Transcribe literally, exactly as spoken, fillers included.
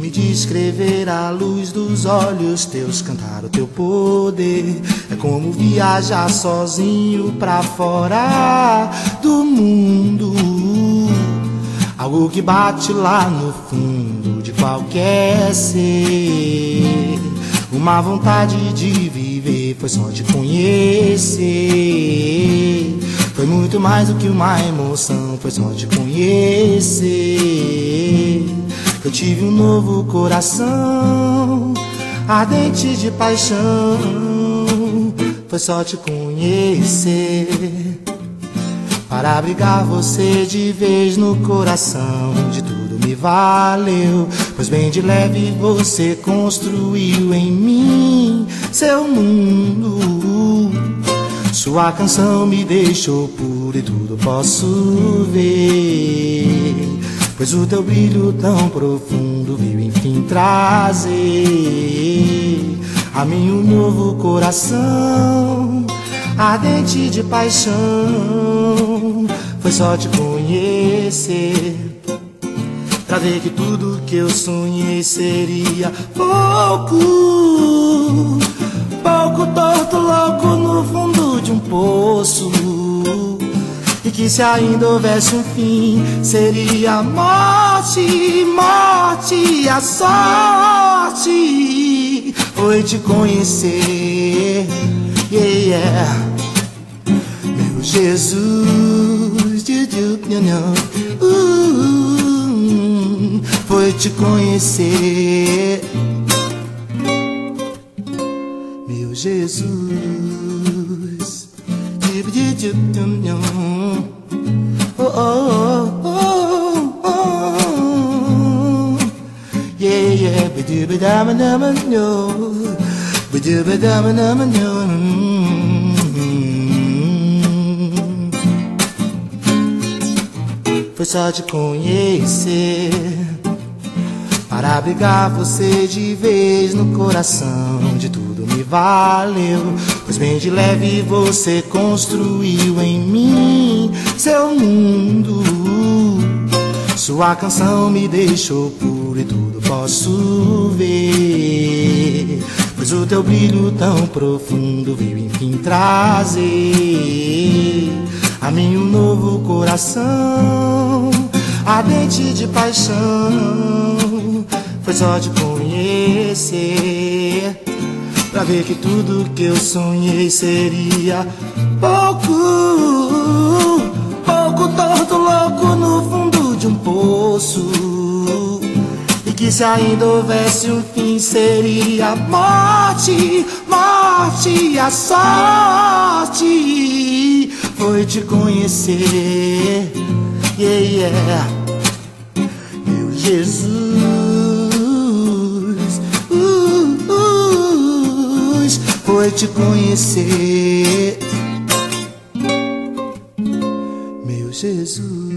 me descrever à luz dos olhos teus, cantar o teu poder. É como viajar sozinho pra fora do mundo, algo que bate lá no fundo de qualquer ser. Uma vontade de viver, foi só te conhecer. Foi muito mais do que uma emoção, foi só te conhecer. Eu tive um novo coração, ardente de paixão, foi só te conhecer. Para abrigar você de vez no coração, de tudo me valeu, pois bem de leve você construiu em mim seu mundo. Sua canção me deixou puro e tudo posso ver, pois o teu brilho tão profundo veio enfim trazer a mim um novo coração, ardente de paixão. Foi só te conhecer pra ver que tudo que eu sonhei seria pouco, pouco torto louco no fundo de um poço, e que se ainda houvesse um fim seria morte, morte. A sorte foi te conhecer, yeah, yeah. Meu Jesus, uh, foi te conhecer, meu Jesus. Oh, oh, oh, oh. Yeah, yeah, ba-do-ba-da-ba-da-ba-no, ba-do-ba-da-ba-da-ba-no. Foi só te conhecer para abrigar você de vez no coração, de tudo me valeu, pois bem de leve você construiu em mim seu mundo. Sua canção me deixou puro e tudo posso ver, pois o teu brilho tão profundo veio enfim trazer a mim um novo coração, ardente de paixão. Foi só te conhecer pra ver que tudo que eu sonhei seria pouco, pouco torto louco no fundo de um poço, e que se ainda houvesse um fim seria morte, morte. A sorte foi te conhecer, yeah, yeah. Meu Jesus, uh, uh, foi te conhecer, meu Jesus.